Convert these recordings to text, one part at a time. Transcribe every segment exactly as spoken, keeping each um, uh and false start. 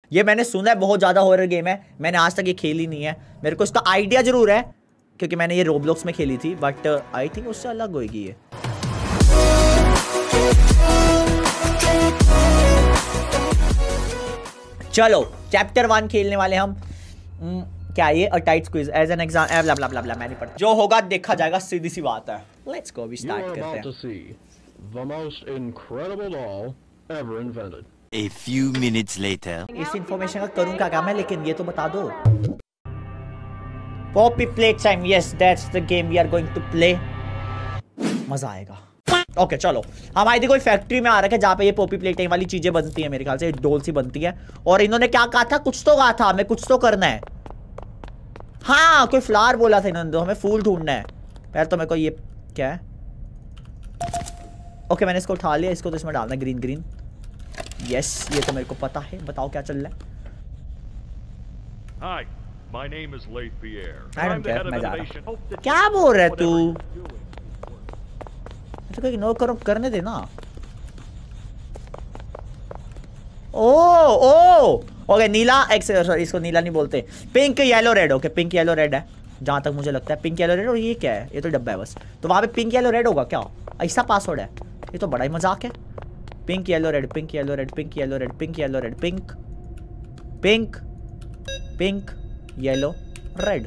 ये मैंने सुना है बहुत ज्यादा हॉरर गेम है, मैंने आज तक ये खेली नहीं है। मेरे को इसका आइडिया जरूर है क्योंकि मैंने ये रोब्लॉक्स में खेली थी, बट आई थिंक उससे अलग होगी ये। चलो चैप्टर वन खेलने वाले हम। न, क्या ये a tight squeeze as an exam blah blah blah blah मैं नहीं पढ़ता, जो होगा देखा जाएगा, सीधी सी बात है। लेट्स गो, वी स्टार्ट करते हैं। The most incredible doll ever invented. A few minutes later. इस इंफॉर्मेशन का करूं क्या काम है, लेकिन ये तो बता दो। Poppy play time, yes that's the game we are going to play. मजा आएगा। ओके okay, चलो हम आई थी कोई फैक्ट्री में आ रखे जहाँ पे ये पॉपी प्ले टाइम वाली चीजें बनती है, मेरे ख्याल से डोल सी बनती है। और इन्होंने क्या कहा था, कुछ तो कहा था हमें कुछ तो करना है। हाँ कोई फ्लावर बोला था इन्होंने, तो हमें फूल ढूंढना है। पहले तो मेरे को ये क्या है, ओके okay, मैंने इसको उठा लिया, इसको तो इसमें डालना है ग्रीन ग्रीन। यस ये तो मेरे को पता है, बताओ क्या चल रहा है। Hi, my name is Leif Pierre. I don't I'm the care, head of मैं जा रहा innovation. हूँ। Hope that क्या बोल रहा है तू, whatever you're doing. तो इग्नोर करो, करने देना। ओ ओ ओके नीला एक्स, सॉरी इसको नीला नहीं बोलते, pink yellow red. Okay pink yellow red है जहां तक मुझे लगता है, पिंक येलो रेड। और ये क्या है, ये तो डब्बा है बस, तो वहां पे पिंक येलो रेड होगा क्या, ऐसा पासवर्ड है? ये तो बड़ा ही मजाक है। Pink yellow red, pink yellow red, pink yellow red, pink yellow red, pink pink pink yellow red.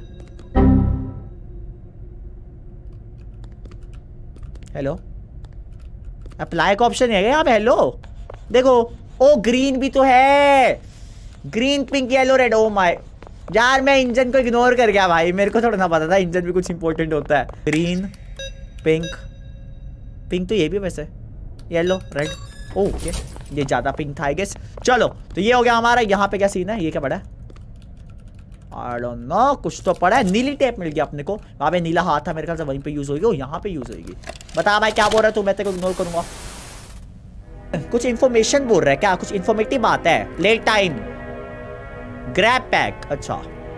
Hello, apply का ऑप्शन है यहाँ पे? हेलो देखो, ओ ग्रीन भी तो है, green pink yellow red. Oh my यार, मैं इंजन को इग्नोर कर गया भाई, मेरे को थोड़ा ना पता था इंजन भी कुछ इंपॉर्टेंट होता है। ग्रीन पिंक पिंक तो ये भी वैसे, येलो रेड। ओके ये ज्यादा पिंक था आई गेस। चलो तो ये हो गया हमारा। यहाँ पे क्या सीन है, ये क्या पड़ा है? आई डोंट नो, कुछ तो पड़ा है। नीली टेप मिल गया अपने को, वहाँ पे नीला हाथ था मेरे ख्याल से, वहीं पे यूज होगी। ओ यहाँ पे यूज होगी। बता भाई क्या बोल रहा है तू, मैं तेरे को इग्नोर करूंगा। कुछ इंफॉर्मेशन बोल रहा है क्या, कुछ इंफॉर्मेटिव बात है। प्ले टाइम, ग्रैब पैक, अच्छा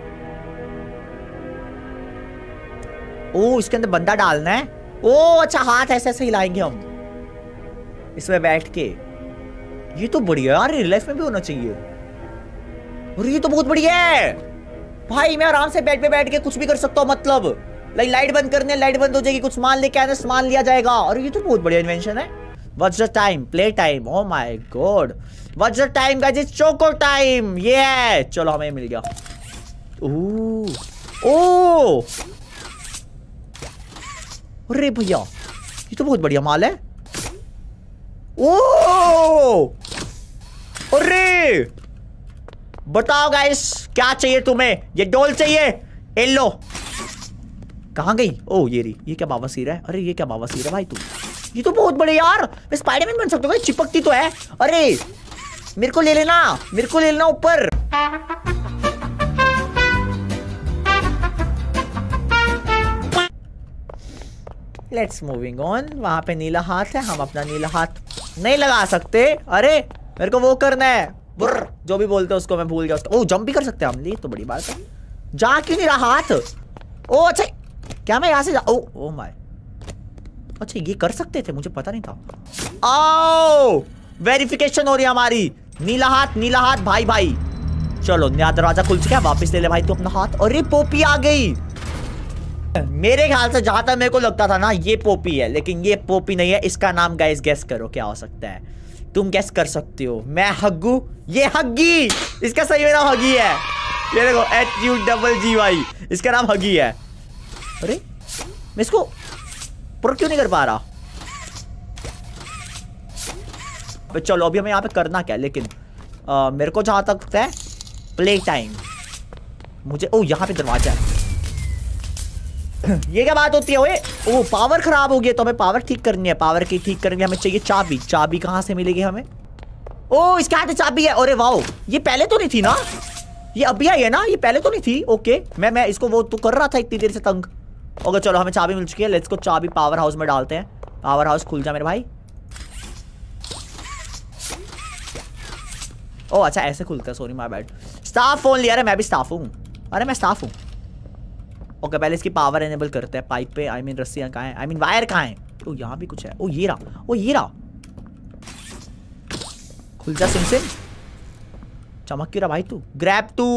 ओ इसके अंदर बंदा डालना है। ओ अच्छा, हाथ ऐसे ऐसे हिलाएंगे हम इसमें बैठ के। ये तो बढ़िया यार, रियल लाइफ में भी होना चाहिए। और ये तो बहुत बढ़िया है भाई, मैं आराम से बेड पे बैठ के कुछ भी कर सकता हूँ। मतलब लाइक लाइट बंद करने, लाइट बंद हो जाएगी, कुछ सामान लेके आना, सामान लिया जाएगा। और ये तो बहुत बढ़िया इन्वेंशन है। What's the time, play time, oh my god. What's the time guys, it's choco time. ये है, चलो हमें मिल गया। ओह ओह अरे भैया, ये तो बहुत बढ़िया माल है। ओह अरे बताओ गाइस क्या चाहिए तुम्हें, ये डॉल चाहिए? एलो कहाँ गई? ओ ये रही। ये क्या बावासीर है? अरे ये क्या बावासीर है भाई तू, ये तो बहुत बड़े यार, मैं स्पाइडरमैन बन सकता हूँ। चिपकती तो है। अरे मेरे को ले लेना, मेरे को ले लेना ऊपर। Let's moving on. वहां पे नीला हाथ है, हम अपना नीला हाथ नहीं लगा सकते। अरे मेरे को वो करना है, बुर्र जो भी बोलते हैं उसको, मैं भूल गया उसको। ओ जंप भी कर सकते हैं हम, ये तो बड़ी बात है। जा क्यों नहीं रहा हाथ? ओ अच्छा, क्या मैं यहाँ से जा, ओ ओ माय, अच्छा ये कर सकते थे, मुझे पता नहीं था। आओ वेरिफिकेशन हो रही है हमारी। नीला हाथ, नीला हाथ भाई भाई। चलो नया दरवाजा खुल चुका है, वापस ले ले भाई तू अपना हाथ। अरे पोपी आ गई। मेरे ख्याल से जहां तक मेरे को लगता था ना, ये पोपी है, लेकिन ये पोपी नहीं है। इसका नाम गाइस गेस करो क्या हो सकता है? तुम गेस कर सकते हो। मैं हग्गू, ये हग्गी, इसका सही में नाम हगी है। ये देखो H U double G Y, इसका नाम हगी है। अरे मैं इसको पूरा क्यों नहीं कर पा रहा? चलो अभी हमें यहाँ पे करना क्या, लेकिन आ, मेरे को जहां तक है प्ले टाइम, मुझे ओ यहाँ पे दरवाजा है। ये क्या बात होती है? ओए ओ पावर खराब हो गया, तो हमें पावर ठीक करनी है। पावर की ठीक करनी है, हमें चाहिए चाबी। चाबी कहाँ से मिलेगी हमें? ओ इसके हाथ में चाबी है। अरे वाओ, ये पहले तो नहीं थी ना, ये अभी आई है ना, ये पहले तो नहीं थी। ओके मैं मैं इसको वो तो कर रहा था इतनी देर से तंग। ओके चलो हमें चाबी मिल चुकी है। लेट्स को चाबी पावर हाउस में डालते हैं। पावर हाउस खुल जा मेरे भाई। ओ अच्छा ऐसे खुलता है, sorry my bad. Staff phone लिया, अरे मैं भी स्टाफ हूँ। अरे मैं स्टाफ हूँ। ओके पहले इसकी पावर एनेबल करते हैं। पाइप पे आई मीन रस्सियां कहाँ हैं, आई मीन वायर कहाँ हैं? ओ यहाँ भी कुछ है। ओ ये रहा, ओ ये रहा। खुल जा सिम सिम। चमक क्यों रहा भाई तू? Grab to.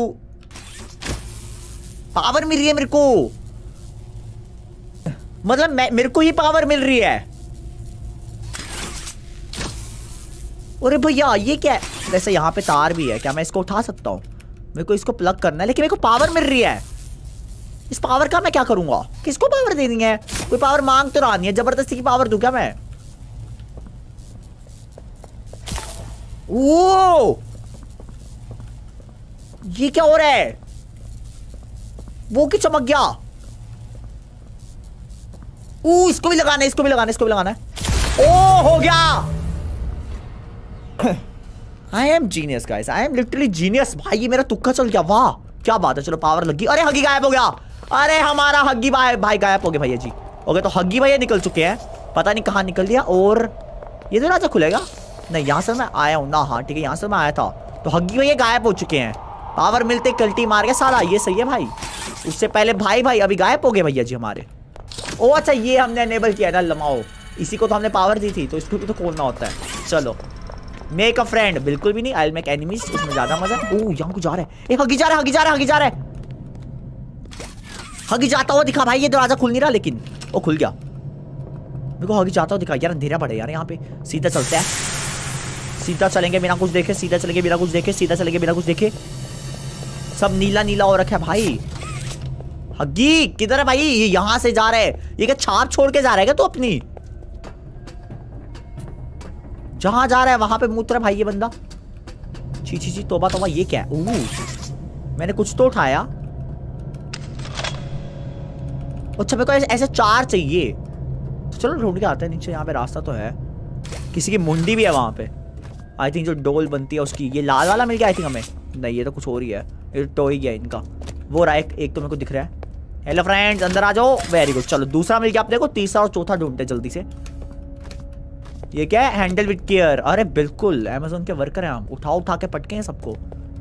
पावर मिल रही है मेरे को, मतलब मैं मेरे को ही पावर मिल रही है। अरे भैया ये क्या है? वैसे यहाँ पे तार भी है, क्या मैं इसको उठा सकता हूँ? मेरे को इसको प्लग करना है, लेकिन मेरे को पावर मिल रही है। इस पावर का मैं क्या करूंगा? किसको पावर देनी है? कोई पावर मांग तो रहा नहीं है, जबरदस्ती की पावर दूं क्या मैं? ओ ये क्या हो रहा है? वो क्यों चमक गया? ओ इसको भी लगाना है, इसको भी लगाना है, इसको भी लगाना है। ओ हो गया। I am genius guys, I am literally genius. भाई ये मेरा तुक्का चल गया, वाह क्या बात है। चलो पावर लगी। अरे हगी गायब हो गया। अरे हमारा हगी भाई भाई गायब हो गया भैया जी। ओके तो हगी भैया निकल चुके हैं, पता नहीं कहाँ निकल दिया। और ये दरवाजा खुलेगा? नहीं यहाँ से मैं आया हूँ ना। हाँ ठीक है, यहाँ से मैं आया था। तो हगी भैया गायब हो चुके हैं, पावर मिलते कल्टी मार गया साला। ये सही है भाई। उससे पहले भाई भाई अभी गायब हो गए भैया जी हमारे। ओ अच्छा ये हमने एनेबल किया था लमाओ, इसी को तो हमने पावर दी थी, तो इसको भी तो खोलना होता है। चलो मेक अ फ्रेंड, बिल्कुल भी नहीं। आई विल मेक एनिमीज, उसमें ज्यादा मजा है। ओह यहाँ को जा रहा है। ए हगी जा रहा है, हगी जा रहा है, हगी जा रहा है। हगी जाता हुआ दिखा भाई। ये दरवाजा खुल नहीं रहा, लेकिन वो खुल गया। मेरे को हगी जाता हुआ दिखा। यार अंधेरा पड़े यार यहाँ पे। सीधा चलते हैं, सीधा चलेंगे बिना कुछ देखे, सीधा चलेंगे बिना कुछ देखे, सीधा चलेंगे बिना कुछ देखे। सब नीला नीला हो रखा है भाई। हगी किधर है भाई? ये यहाँ से जा रहे हैं। ये क्या छाप छोड़ के जा रहा है क्या तू अपनी? जहां जा रहा है वहां पे मूत्र है भाई ये बंदा। छी छी छी तोबा तोबा। ये क्या है? ओह मैंने कुछ तो उठाया। अच्छा मेरे को ऐसे चार चाहिए, तो चलो ढूंढ के आते हैं नीचे। यहाँ पे रास्ता तो है, किसी की मुंडी भी है वहां पे। आई थिंक जो डोल बनती है उसकी। ये लाल वाला मिल गया आई थिंक हमें। नहीं ये तो कुछ और ही है, ये टो ही गया इनका। वो रहा एक, एक तो मेरे को दिख रहा है। हेलो फ्रेंड्स अंदर आ जाओ। Very good. चलो दूसरा मिल गया अपने को, तीसरा और चौथा ढूंढते जल्दी से। ये क्या है? Handle with care. अरे बिल्कुल अमेज़न के वर्कर हैं हम, उठा उठा के पटके हैं सबको।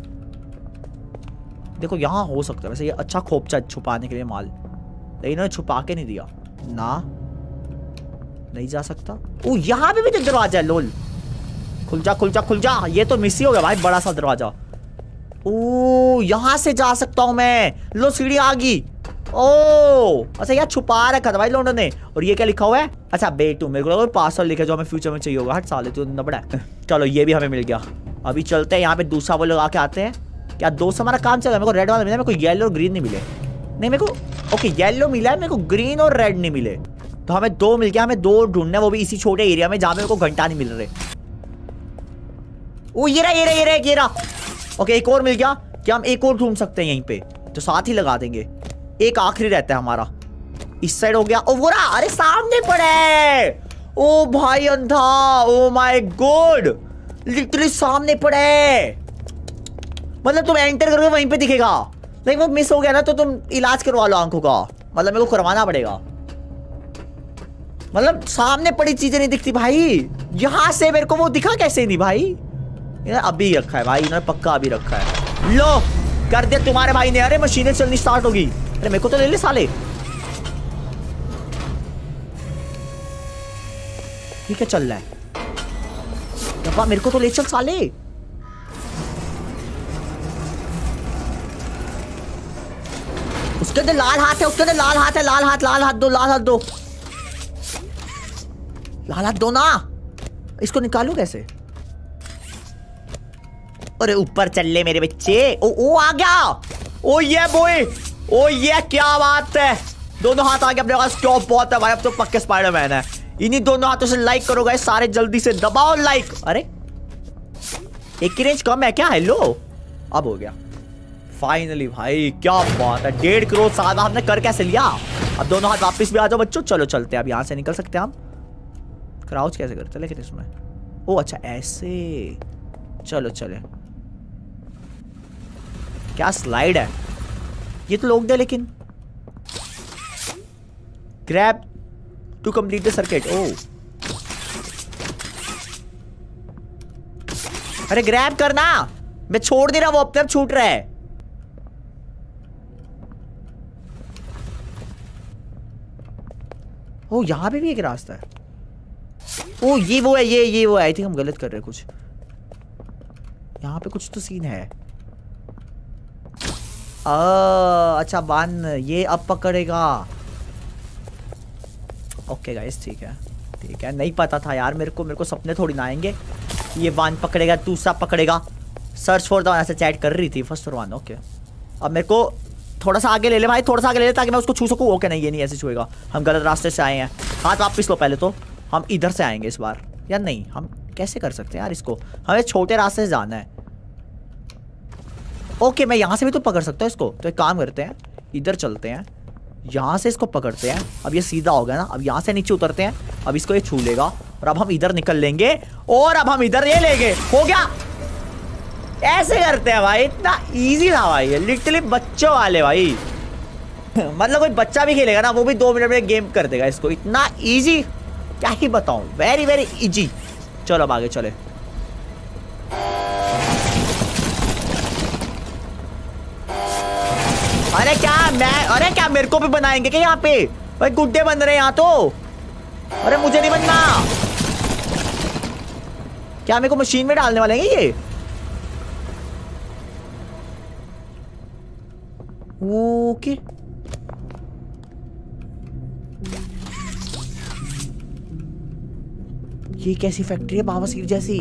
देखो यहाँ हो सकता है वैसे ये अच्छा खोपचा छुपाने के लिए माल, लेकिन इन्होंने छुपा के नहीं दिया ना। नहीं जा सकता। ओ यहाँ पे भी तो दरवाजा है। लोल खुल जा खुल जा खुल जा। ये तो मिस ही हो गया भाई, बड़ा सा दरवाजा। ओ यहाँ से जा सकता हूँ मैं। लो सीढ़ी आ गई। ओ अच्छा यार छुपा रखा था भाई लोगों ने। और ये क्या लिखा हुआ है? अच्छा बेटू मेरे को पासवर्ड लिखा जो हमें फ्यूचर में चाहिए होगा। हट साले तू नबड़ा है। चलो ये भी हमें मिल गया। अभी चलते हैं यहाँ पे दूसरा वो लगा के आते हैं। क्या दो से हमारा काम चला? मेरे को रेड वाला मिला, मेरे को येलो और ग्रीन नहीं मिले। नहीं मेरे को ओके येलो मिला है, मेरे को ग्रीन और रेड नहीं मिले। तो हमें दो मिल गया। हमें दो ढूंढने, वो भी इसी छोटे एरिया में जहाँ मेरे को घंटा नहीं मिल रहे। ओ ये रहा ये रहा ये रहा ये रहा। ओके एक और मिल गया। क्या हम एक और ढूंढ सकते हैं यहीं पे? तो साथ ही लगा देंगे। एक आखिरी रहता है हमारा। इस साइड हो गया। ओ वो रहा, अरे सामने पड़े। ओ भाई अंधा। ओ माय गॉड लिटरली सामने पड़े। मतलब तुम एंटर करोगे वहीं पे दिखेगा, लेकिन वो मिस हो गया ना तो तुम इलाज करवा लो आंखों का। मतलब मेरे को करवाना पड़ेगा। मतलब सामने पड़ी चीजें नहीं दिखती भाई। यहां से मेरे को वो दिखा कैसे नहीं भाई? इन्होंने अभी रखा है भाई, इन्होंने पक्का अभी रखा है। लो कर दिया तुम्हारे भाई ने। अरे मशीनें चलनी स्टार्ट होगी। अरे मेरे को तो ले ले साले। ये क्या चल रहा है? डब्बा मेरे को तो ले चल साले। उसके अंदर लाल हाथ है, उसके अंदर लाल हाथ है। लाल हाथ लाल हाथ दो, लाल हाथ दो, लाल हाथ दो ना। इसको निकालू कैसे? अरे ऊपर चल ले मेरे बच्चे। ओ ओ आ गया। ओ ये बॉय, ओ ये क्या बात है। दोनों हाथ आ गए अपने पास। क्या बहुत है भाई, अब तो पक्के स्पाइडरमैन है। इन्हीं दोनों हाथों से लाइक करो गाइस सारे, जल्दी से दबाओ लाइक। अरे एक की रेंज कम है क्या? हेलो अब हो गया फाइनली भाई, क्या बात है। डेढ़ करोड़ सादा हमने कर कैसे लिया? अब दोनों हाथ वापस भी आ जाओ बच्चों। चलो चलते हैं, अब यहाँ से निकल सकते हैं हम। क्राउच कैसे करते लेकिन इसमें? ओ अच्छा ऐसे। चलो चले। क्या स्लाइड है ये तो लोग दे। लेकिन grab to complete the circuit. Oh अरे ग्रैब करना, मैं छोड़ दे रहा, वो अपने आप छूट रहा है। ओ यहां पे भी एक रास्ता है। ओ ये वो है, ये ये वो है। आई थिंक हम गलत कर रहे हैं कुछ। यहाँ पे कुछ तो सीन है। आ, अच्छा बान ये अब पकड़ेगा। ओके गाइस ठीक है ठीक है, नहीं पता था यार मेरे को मेरे को सपने थोड़ी ना आएंगे। ये वन पकड़ेगा दूसरा पकड़ेगा। सर्च फॉर द वन ऐसे चैट कर रही थी फर्स्ट फॉर वन। ओके अब मेरे को थोड़ा सा आगे ले ले भाई, थोड़ा सा आगे ले ले ताकि मैं उसको छू सकूँ। ओके नहीं ये नहीं ऐसे छुएगा, हम गलत रास्ते से आए हैं। हाथ वापस लो पहले तो, हम इधर से आएंगे इस बार। यार नहीं हम कैसे कर सकते हैं यार इसको, हमें छोटे रास्ते से जाना है। ओके मैं यहाँ से भी तो पकड़ सकता हूँ इसको, तो एक काम करते हैं इधर चलते हैं, यहाँ से इसको पकड़ते हैं। अब ये सीधा हो गया ना, अब यहाँ से नीचे उतरते हैं, अब इसको ये छू लेगा और अब हम इधर निकल लेंगे और अब हम इधर ये लेंगे। हो गया, ऐसे करते हैं भाई। इतना इजी था भाई, लिटरली बच्चों वाले भाई। मतलब कोई बच्चा भी खेलेगा ना वो भी दो मिनट में गेम कर देगा इसको। इतना इजी क्या ही बताऊं, वेरी वेरी इजी। चलो अब आगे चले। अरे क्या मैं अरे क्या मेरे को भी बनाएंगे क्या यहाँ पे? भाई गुड्डे बन रहे हैं यहाँ तो। अरे मुझे नहीं बनना। क्या मेरे को मशीन में डालने वाले हैं ये? ओके ये कैसी फैक्ट्री है बावासीर जैसी?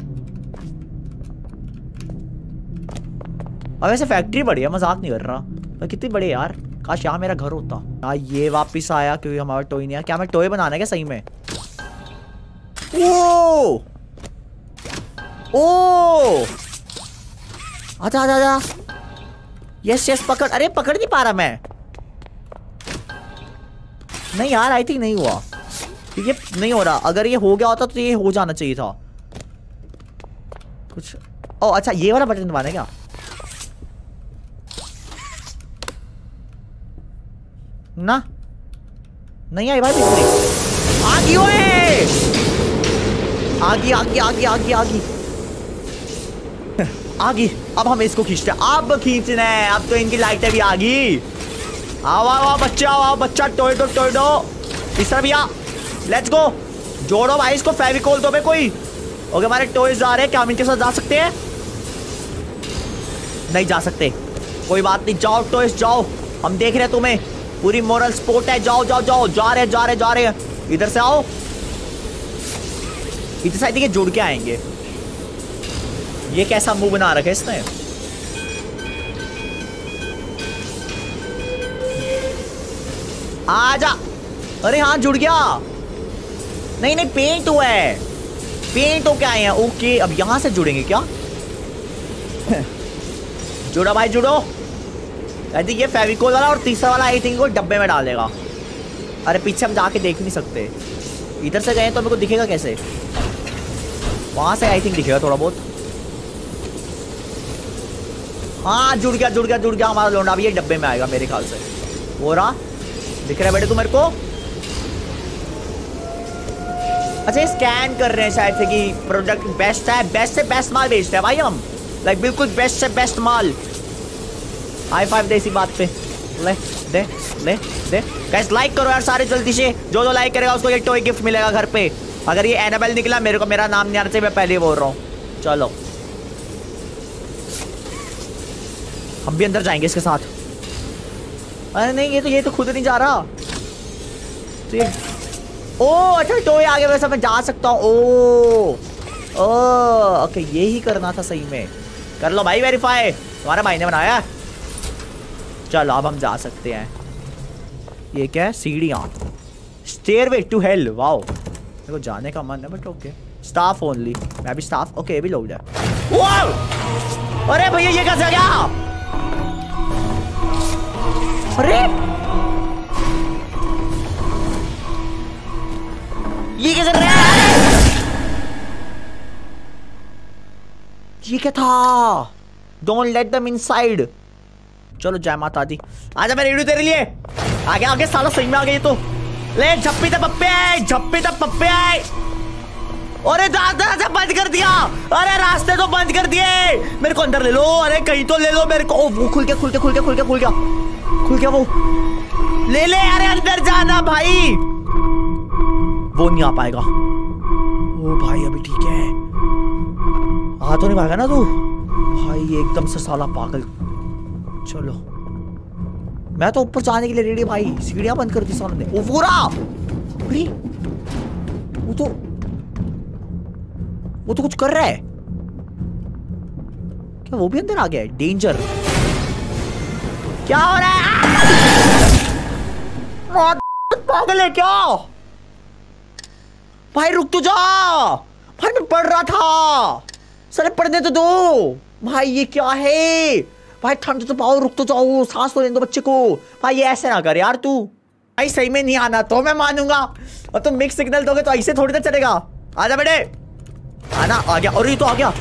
अब ऐसे फैक्ट्री बड़ी है, मजाक नहीं कर रहा। तो कितनी बड़ी है यार, काश यहाँ मेरा घर होता। हाँ ये वापिस आया क्योंकि हमारा टॉय नहीं आया। क्या मैं टॉय बनाना है क्या सही में? ओ ओ आजा आजा आजा। यस यस पकड़। अरे पकड़ नहीं पा रहा मैं। नहीं यार आई थिंक नहीं हुआ, ये नहीं हो रहा। अगर ये हो गया होता तो ये हो जाना चाहिए था कुछ। ओ अच्छा ये वाला बटन दबाना है क्या? ना नहीं आई भाई बिजली। आगी ओए, आगी आगी आगी आगी आगी आगी। अब हम इसको खींचते हैं, अब खींचना है। अब तो इनकी लाइटें भी आ गई। आओ आओ आओ बच्चा, आओ बच्चा, टोय दो टोय दो। इस तरह भैया लेट्स गो। जोड़ो भाई इसको फेविकोल दो पे कोई। ओके हमारे टॉयज जा रहे हैं, क्या हम इनके साथ जा सकते हैं? नहीं जा सकते, कोई बात नहीं। जाओ टॉयज जाओ, हम देख रहे हैं तुम्हें। पूरी मोरल स्पोर्ट है। जाओ जाओ जाओ। जा रहे जा रहे जा रहे इधर से आओ। इधर से देखिए जुड़ के आएंगे। ये कैसा मुंह बना रखा है इसने? आजा। अरे हाँ जुड़ गया। नहीं नहीं पेंट हुआ है, पेंट हो क्या आए हैं। ओके अब यहां से जुड़ेंगे क्या? जुड़ो भाई जुड़ो। आई थिंक ये फेविकोल वाला और तीसरा वाला आई थिंक वो डब्बे में डालेगा। अरे पीछे हम जाके देख नहीं सकते, इधर से गए तो मेरे को दिखेगा कैसे? वहां से आई थिंक दिखेगा थोड़ा बहुत। हाँ जुड़ गया जुड़ गया जुड़ गया हमारा लोंडा भी ये डब्बे में आएगा मेरे ख्याल से। वो रहा, दिख रहा है बेटे तू मेरे को? अच्छा स्कैन कर रहे हैं शायद से कि प्रोडक्ट बेस्ट है, बेस्ट से बेस्ट माल बेचते हैं भाई हम। लाइक बिल्कुल बेस्ट से बेस्ट माल। हाई फाइव दे इसी बात पे। ले दे ले दे। गाइस लाइक करो यार सारे जल्दी से। जो जो लाइक करेगा उसको ये टॉय गिफ्ट मिलेगा घर पे। अगर ये एनाबेल निकला मेरे को मेरा नाम नहीं आना चाहिए, मैं पहले ही बोल रहा हूँ। चलो हम भी अंदर जाएंगे इसके साथ। अरे नहीं ये तो ये तो खुद नहीं जा रहा। तो ये ओ अच्छा टॉय आगे वैसा मैं जा सकता हूँ। ओ ओ ओके यही करना था सही में। कर लो भाई वेरीफाई, तुम्हारे भाई ने बनाया। चलो अब हम जा सकते हैं। ये क्या है? सीढ़ियाँ, स्टेयरवे टू हेल। वाओ मेरे को जाने का मन है बट ओके। स्टाफ ओनली, मैं भी स्टाफ। ओके ये भी लोग जाए। अरे भैया ये कैसे आ गया? अरे ये कैसे रहा है? ये क्या था? Don't let them inside. चलो जय माता दी। आजा मैं रेडी तेरे लिए। आगे आगे साला सही में आ गए ये तो। ले झप्पी तब पप्पे, झप्पी तब पप्पे। अरे दादा बंद कर दिया। अरे रास्ते तो बंद कर दिए। मेरे को अंदर ले लो। अरे कहीं तो ले लो मेरे को। ओ वो खुल गया खुल गया खुल गया खुल गया खुल गया खुल गया वो ले ले। अरे अंदर जाना भाई, वो नहीं आ पाएगा। ओ भाई अभी ठीक है। हाथों नहीं भागा ना तू भाई, एकदम से साला पागल। चलो मैं तो ऊपर जाने के लिए रेडी भाई, सीढ़ियां बंद कर दी सामने। ओ वो रहा, वो तो वो तो कुछ कर रहा है क्या? वो भी अंदर आ गया है? डेंजर, क्या हो रहा है? पागल है क्या भाई? रुक तो जा भाई, मैं पढ़ रहा था, साले पढ़ने तो दो भाई। ये क्या है भाई? ठंड तो पाओ, रुक तो जाओ, सांस तो लेने दो बच्चे को भाई। ये ऐसे ना कर यार तू भाई, सही में नहीं आना तो मैं मानूंगा, और तुम मिक्स सिग्नल दोगे तो ऐसे थोड़ी ना चलेगा। आजा बेटे, आना। आ गया, और ये तो आ गया।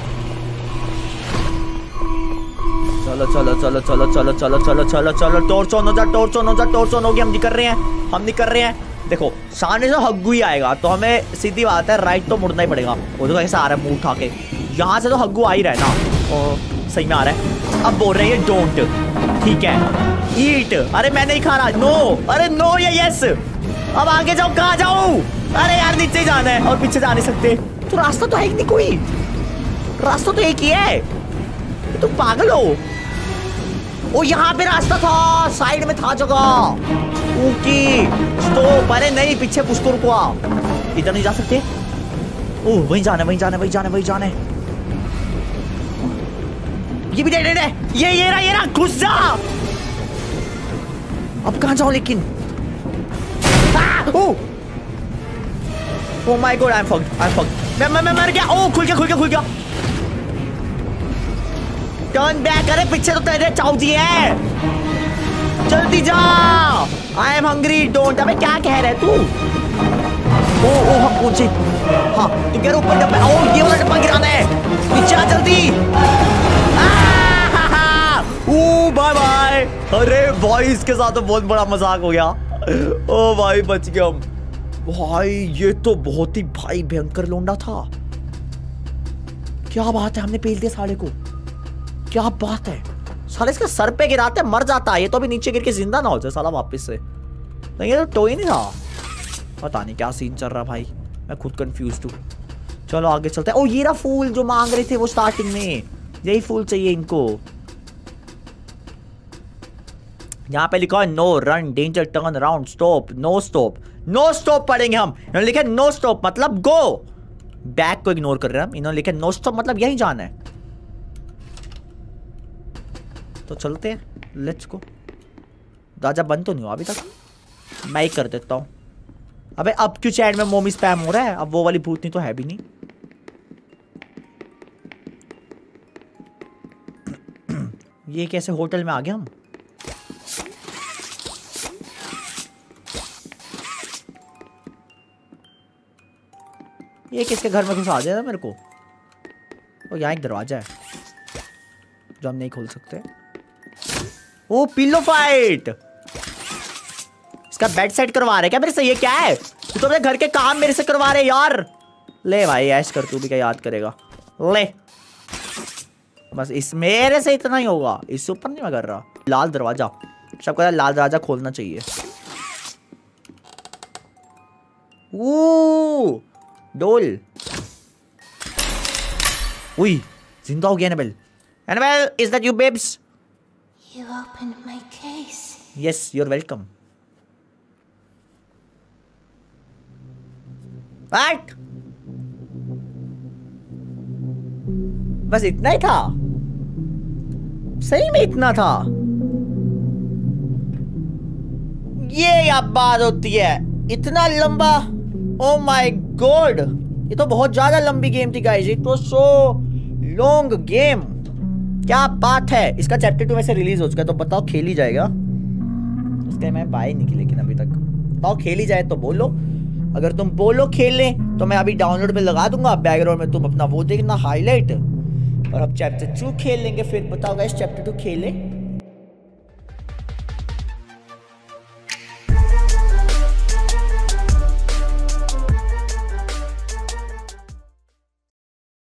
चलो चलो चलो चलो चलो चलो चलो चलो चलो टॉर्च ऑन हो जा, टॉर्च ऑन हो जा, टॉर्च ऑन हो गया। हम नहीं कर रहे हैं, हम नहीं कर रहे हैं। देखो सामने से हग्गू ही आएगा तो हमें सीधी बात है राइट तो मुड़ना ही पड़ेगा। वो तो कैसे आ रहा है मुंह उठा के, यहाँ से तो हग्गू आ ही रहा है ना। और सही में आ रहा है। अब बोल रहे हैं डोंट, ठीक है। ईट, अरे मैं नहीं खा रहा। नो, अरे नो या यस। अब आगे जाओ, कहाँ जाओ? अरे यार नीचे जाना है और पीछे जा नहीं सकते। तो रास्ता तो है ही नहीं कोई, रास्ता तो एक ही है। तुम पागल हो? ओ यहाँ पे रास्ता था, साइड में था जगह। Okay stop. अरे नहीं, पीछे पुश को रुको। इधर नहीं जा सकते। ओह वहीं जाना है, वहीं जाना है, वहीं जाना है, वहीं जाना है। ये भी डेड है। ये ये रहा, ये रहा, घुस जा। अब कहाँ जाऊं लेकिन? Oh oh my god, I am fucked, I am fucked. मैं मैं मैं मर गया। ओह खुल गया, खुल गया, खुल गया। Turn back. अरे पीछे तो तेरे चाउजी है, जल्दी जा। I am hungry, don't. अबे क्या कह रहे तू? ओ ओ हम पहुंचे। हाँ तू कह रहा ऊपर डब्बा। ओ ये वाला डब्बा गिराना है, नीचे आ जल्दी। Oh bye bye. अरे भाई इसके साथ तो बहुत बड़ा मजाक हो गया। ओ भाई बच गए हम भाई। ये तो बहुत ही भाई भयंकर लोंडा था। क्या बात है, हमने पेल दिया साले को। क्या बात है, साले इसके सर पे गिराते मर जाता है। ये तो अभी नीचे गिर के जिंदा ना हो जाए साला वापस से। नहीं ये तो टो ही नहीं था। पता नहीं क्या सीन चल रहा भाई, मैं खुद कंफ्यूज हूँ। चलो आगे चलते हैं। ओ ये रहा फूल जो मांग रहे थे वो स्टार्टिंग में, यही फूल चाहिए इनको। यहाँ पे लिखा है no run, danger, turn around, stop, no stop. No stop पढ़ेंगे हम। इन्होंने लिखा नो स्टॉप मतलब गो, बैक को इग्नोर कर रहे हैं हम। इन्होंने लिखा नो स्टॉप मतलब यही जाना है। तो चलते हैं, लेट्स गो। दरवाजा बंद तो नहीं हुआ अभी तक, मैं ही कर देता हूँ। अबे अब क्यों चैट में मोमी स्पैम हो रहा है? अब वो वाली भूतनी तो है भी नहीं। ये कैसे होटल में आ गए हम? ये किसके घर में घुसा दिया था मेरे को? ओ यहाँ एक दरवाजा है जो हम नहीं खोल सकते। Oh pillow fight. इसका बेड सेट करवा रहे क्या मेरे से? ये क्या है? तू तो अपने घर के काम मेरे से करवा रहे यार। ले भाई ऐश कर, तू भी क्या याद करेगा। ले बस इस मेरे से इतना ही होगा, इससे ऊपर नहीं मैं कर रहा। लाल दरवाजा, सबको लाल दरवाजा खोलना चाहिए। ओ डोल। उई जिंदा हो गया Annabelle. Annabelle is that you babes? You opened my case. Yes, you're welcome. What? बस इतना ही था? सही में इतना था? ये क्या बात होती है, इतना लंबा? ओ माय गॉड, ये तो बहुत ज्यादा लंबी गेम थी guys. It was so long game. क्या बात है। इसका चैप्टर टू वैसे रिलीज हो चुका है तो बताओ खेल ही जाएगा। इसका मैं बाय नहीं की लेकिन अभी तक। बताओ खेल ही जाए तो बोलो। अगर तुम बोलो खेल लें तो मैं अभी डाउनलोड पे लगा दूंगा, बैकग्राउंड में तुम अपना वो देखना हाईलाइट, और अब चैप्टर टू खेल लेंगे। फिर बताओ गाइस चैप्टर टू खेलें